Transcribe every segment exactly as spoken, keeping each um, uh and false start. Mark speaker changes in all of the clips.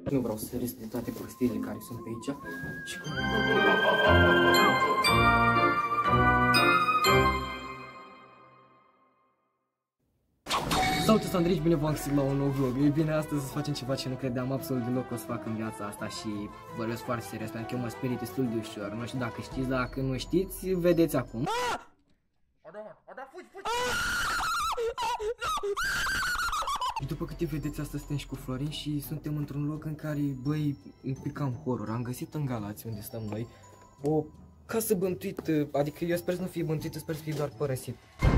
Speaker 1: Nu vreau să risc de toate prostiile care sunt pe aici. Și cum... Salut, Sandrici, bine v-am găsit la un nou vlog. Ei bine, astăzi să facem ceva ce nu credeam absolut deloc că o să fac în viața asta și vorbesc foarte serios, pentru că eu mă sperit destul de ușor. Nu știu dacă știți, dacă nu știți, vedeți acum. După câte vedeți, astăzi suntem și cu Florin și suntem într-un loc în care, băi, un pic cam horror. Am găsit în Galați, unde stăm noi, o casă bântuită, adică eu sper să nu fie bântuită, sper să fie doar părăsit.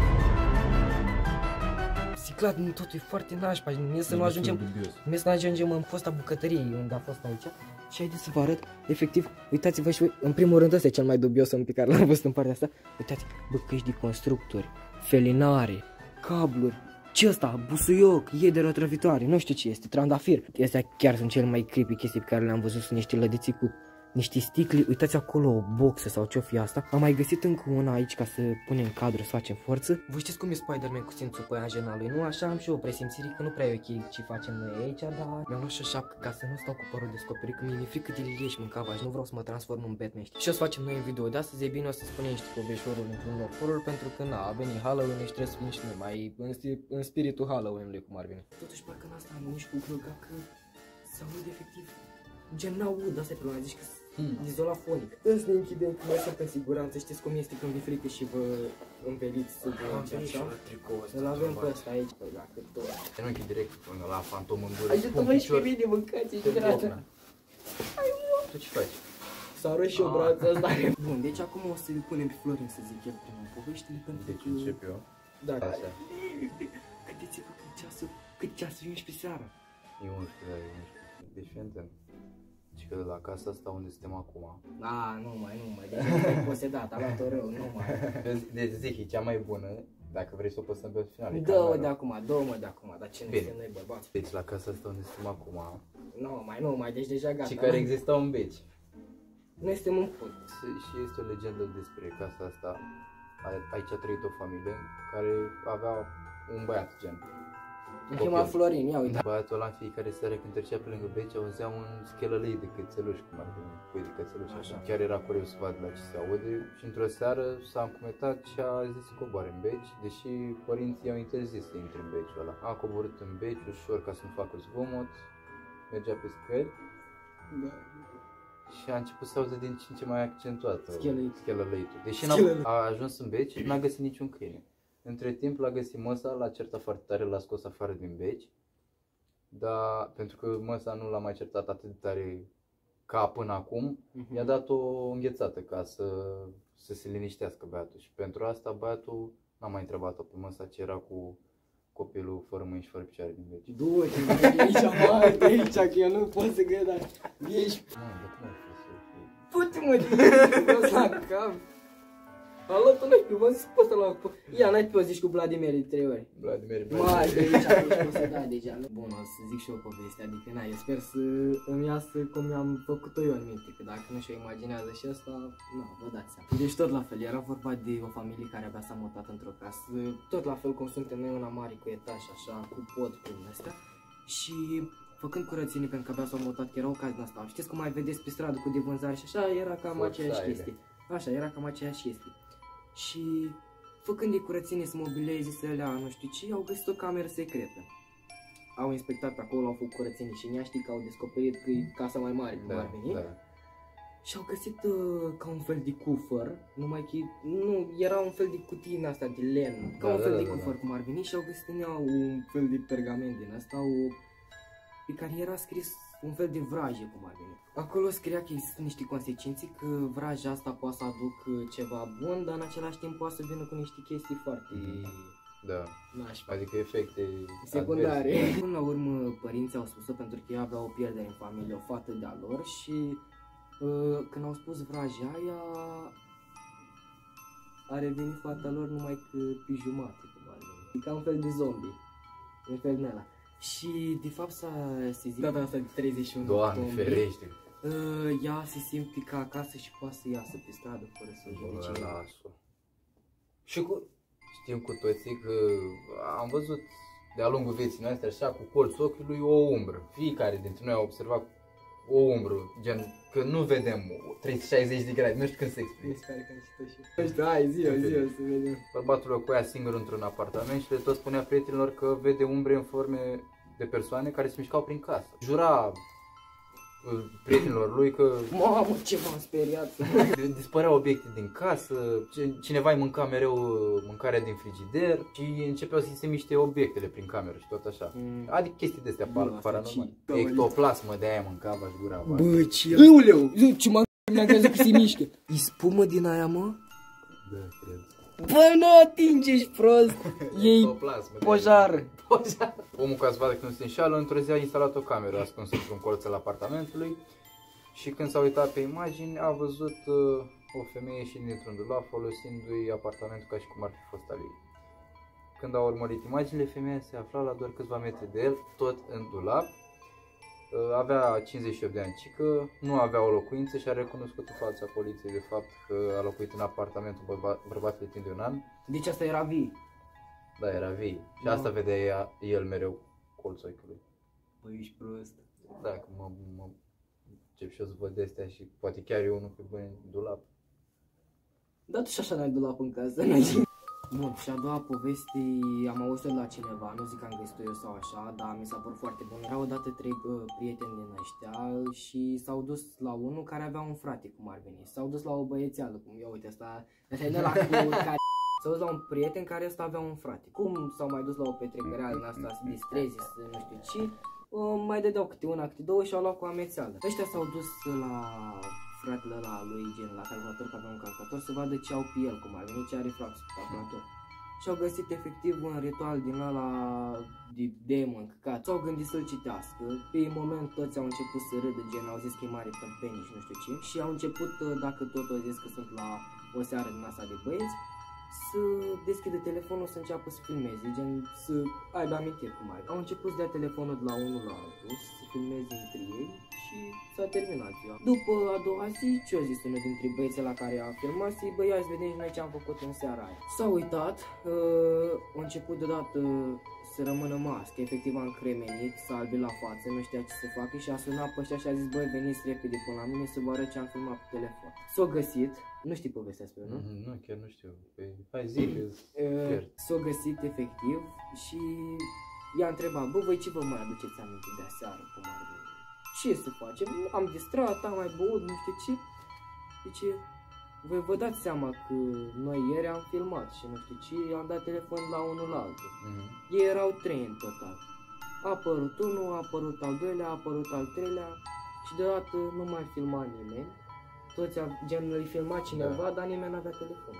Speaker 1: Ciclat, totul e foarte nașpa, mie să nu ajungem, mie să nu ajungem în fosta bucătărie unde a fost aici. Și haideți să vă arăt, efectiv, uitați-vă și voi, în primul rând ăsta e cel mai dubios om pe care l-am văzut în partea asta. Uitați, bă, căști de constructori, felinare, cabluri, ce ăsta, busuioc, iedere otrăvitoare, nu știu ce este, trandafir. Astea chiar sunt cele mai creepy chestii pe care le-am văzut, sunt niște lădiții cu niște sticle, uitați acolo o boxă sau ce-o fi asta. Am mai găsit încă una aici ca să punem cadru, să facem forță. Voi știți cum e Spider-Man cu simțul păianjen lui, nu? Așa am și eu o presimțire că nu prea e ok ce facem noi aici, dar mi-am luat și o șapcă ca să nu stau cu părul descoperit, că mi-e frică de leși mâncava și nu vreau să mă transform în Batman. Și o să facem noi în video de astăzi, e bine, o să spunem niște poveșoruri într-un loc horror, pentru că na, a venit Halloween și trebuie să fim și noi mai în, în spiritul Halloween-ului, cum ar veni. Totuși parcă în asta am nici cu gluga că se aude efectiv gen n-aud, asta e problema, zici că Hmm. izolafonic. Să ne închidem că noi suntem în siguranță, știți cum este când vi frică și vă înveliți sub și așa. Îl avem pe ăsta aici, pe dacă tot.
Speaker 2: Te nu închid direct până la fantom în gură.
Speaker 1: Ajută-mă și pe mine, mâncați, ești gata. Hai, mă!
Speaker 2: Tu ce faci?
Speaker 1: S-a arăt și o brață ăsta. Bun, deci acum o să-l punem pe Florin să zic el primul poveștile pentru că...
Speaker 2: Deci încep eu.
Speaker 1: Da. Gândiți-vă cât ceasul, cât ceasul e unsprezece seara.
Speaker 2: E unsprezece, da, e unsprezece. Deci fii atent. Și că la casa asta unde suntem acum.
Speaker 1: A, nu mai, nu mai, deci ai posedat, a luat-o rău, nu mai.
Speaker 2: Deci zic, e cea mai bună, dacă vrei să o păsăm pe final.
Speaker 1: Dă-o de acum, dă-o de acum, dar ce ne suntem noi bărbați?
Speaker 2: Deci la casa asta unde suntem acum.
Speaker 1: Nu mai, nu mai, deci deja gata.
Speaker 2: Și care există un beci.
Speaker 1: Noi suntem un put.
Speaker 2: Și este o legendă despre casa asta. Aici a trăit o familie care avea un băiat gen.
Speaker 1: Îl chema Florin, ia uite.
Speaker 2: Băiatul ăla în fiecare seară când trecea pe lângă beci auzea un schelălei de cățeluși, cum ar fi, pui de cățeluși așa. Chiar era curios să vadă la ce se aude și într-o seară s-a încumetat și a zis să coboare în beci, deși părinții i-au interzis să intre în beciul ăla. A coborât în beci ușor ca să nu facă zgomot, mergea pe scări. Da. Și a început să auză din ce în ce mai accentuat schelăleitul. Deși a ajuns în beci, n-a găsit niciun câine. Între timp l-a găsit măsa, l-a certat foarte tare, l-a scos afară din beci. Dar pentru că măsa nu l-a mai certat atât de tare ca până acum, uh-huh. i-a dat o înghețată ca să, să se liniștească băiatul. Și pentru asta băiatul n-a mai întrebat-o pe măsa ce era cu copilul fără mâini și fără picioare din beci. Du-te de aici, mă, de aici, că eu nu pot să găd, dar ești... Mă, dar cum ai fost să fii? Pute-mă de la cap! Alătul noi, eu v-am zis pe ăsta la... Ia, n-ai pe o zici cu Vladimir de trei ori. Vladimir,
Speaker 1: Mai, de aici ești posedat deja. Bun, o să zic și eu povestea, adică na, eu sper să îmi iasă cum mi-am făcut-o eu în minte, că dacă nu și-o imaginează și ăsta, na, vă dați seama. Deci tot la fel, era vorba de o familie care abia s-a mutat într-o casă, tot la fel cum suntem noi, una mare cu etaj, așa, cu pod, cu astea. Și făcând curățenie, pentru că abia s-au mutat, că era o casă din asta. Știți cum mai vedeți pe stradă cu de vânzare și așa, era cam aceeași chestie. Așa, era cam aceeași chestie. Și făcând de curățenie să mobileze, să le nu știu ce, au găsit o cameră secretă. Au inspectat acolo, au făcut curățenie și ea știi că au descoperit că e casa mai mare, cum ar veni. Da. Și au găsit uh, ca un fel de cufăr, numai că nu, era un fel de cutie în asta de len, ca da, un fel da, de da, cufăr, da. Cum ar veni, și au găsit în ea un fel de pergament din asta, o, pe care era scris un fel de vrajă, cum ar veni. Acolo scria că există niște consecințe, că vraja asta poate să aducă ceva bun, dar în același timp poate să vină cu niște chestii foarte...
Speaker 2: Da,
Speaker 1: nașpa.
Speaker 2: Adică efecte
Speaker 1: secundare. Până la urmă, părinții au spus-o pentru că ei aveau o pierdere în familie, o fată de-a lor și uh, când au spus vraja aia, a revenit fata lor numai că pe jumate, cum ar veni. E ca un fel de zombie, un fel din ăla. Și de fapt s-a se zic data asta de treizeci și unu
Speaker 2: Doamne ferește!
Speaker 1: Uh, ea se simte ca acasă și poate să iasă pe stradă fără să o judece.
Speaker 2: Las-o. Și cu... Știm cu toții că am văzut de-a lungul vieții noastre așa cu colțul ochiului o umbră. Fiecare dintre noi a observat o umbră, gen, că nu vedem trei sute șaizeci de grade, nu știu când se explică.
Speaker 1: Mi se pare că am citit și eu. Nu știu, hai, zi-o, zi-o, să vedem.
Speaker 2: Bărbatul locuia singur într-un apartament și le tot spunea prietenilor că vede umbre în forme de persoane care se mișcau prin casă. Jura prietenilor lui că...
Speaker 1: Mamă, ce m-am speriat!
Speaker 2: Dispăreau obiecte din casă, cineva îi mânca mereu mâncarea din frigider și începeau să se miște obiectele prin cameră și tot așa. Mm. Adică chestii de-astea paranormale. Ectoplasmă, de-aia mânca v-aș gura.
Speaker 1: Bă, ce... Euleu, ce m-am mi-am crezut că se mișcă. E spumă din aia, mă?
Speaker 2: Da, cred.
Speaker 1: Bă, nu atingi, ești prost! Ei pojar!
Speaker 2: Pojar! Omul, ca să vadă că nu se înșală, într-o zi a instalat o cameră ascunsă într-un colț al apartamentului și când s-a uitat pe imagini a văzut uh, o femeie ieșind dintr-un dulap folosindu-i apartamentul ca și cum ar fi fost al ei. Când a urmărit imaginile, femeia se afla la doar câțiva metri de el, tot în dulap. Uh, avea cincizeci și opt de ani, cică, nu avea o locuință și a recunoscut în fața poliției de fapt că a locuit în apartamentul bărba bărbatului timp de un an.
Speaker 1: Deci asta era vii?
Speaker 2: Da, era vii. Și asta vedea el mereu colțul ochiului.
Speaker 1: Băi, ești prost.
Speaker 2: Da, că mă, mă încep și eu să văd de-astea și poate chiar eu unul pe băi în dulap.
Speaker 1: Da, tu și așa n-ai dulap în casă. Bun, și a doua poveste am auzit la cineva, nu zic că am găsit-o eu sau așa, dar mi s-a părut foarte bun. Erau odată trei uh, prieteni din ăștia și s-au dus la unul care avea un frate, cum ar veni. S-au dus la o băiețeală, cum ia uite asta, asta e de la cu care... S-au dus la un prieten care ăsta avea un frate. Cum s-au mai dus la o petrecere în asta, să distreze, să nu știu ce, uh, mai dădeau câte una, câte două și au luat cu amețeală. Ăștia s-au dus la fratele ăla lui, gen, la calculator, că avea un calculator, să vadă ce au pe el, cum ar veni, ce are frax pe calculator. Și au găsit efectiv un ritual din ăla de demon, căcat. S-au gândit să-l citească. Pe moment toți au început să râdă, gen, au zis că e mare tâmpenie și nu știu ce. Și au început, dacă tot au zis că sunt la o seară din asta de băieți, să deschidă telefonul, să înceapă să filmeze, gen, să aibă amintiri cum ai. Au început să dea telefonul de la unul la altul, să filmeze între ei și s-a terminat ziua. După a doua zi, ce a zis unul dintre băieții la care a filmat, să-i băi, hai să vedem și noi ce am făcut în seara aia. S-a uitat, uh, a început deodată să rămână mască, efectiv a încremenit, s-a albit la față, nu știa ce să facă și a sunat pe ăștia și a zis, băi, veniți repede până la mine să vă arăt ce am filmat pe telefon. S-a găsit, nu știi povestea despre, nu?
Speaker 2: Mm-hmm, nu, chiar nu știu, păi, hai zi, că
Speaker 1: uh, S-a găsit efectiv și i-a întrebat, bă, voi ce vă mai aduceți aminte de aseară, cum ar veni? Ce să facem? Am distrat, am mai băut, nu știu ce. Deci, voi vă dați seama că noi ieri am filmat și nu știu ce, am dat telefon la unul la altul. Mm-hmm. Ei erau trei în total. A apărut unul, a apărut al doilea, a apărut al treilea și deodată nu mai filma nimeni. Toți, gen, îi filma cineva, da. Dar nimeni n-avea telefon.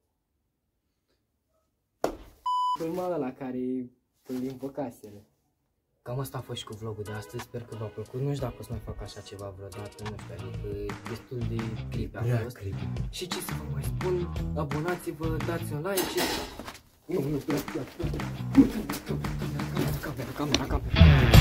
Speaker 1: Filma ăla care îl invocasele. Cam asta a fost și cu vlogul de astăzi, sper că v-a plăcut. Nu știu dacă o să mai fac așa ceva vreodată, nu știu, adică e destul de creepy a fost. Și ce să vă mai spun, abonați-vă, dați un like și... Nu, nu, camera, camera, camera, camera.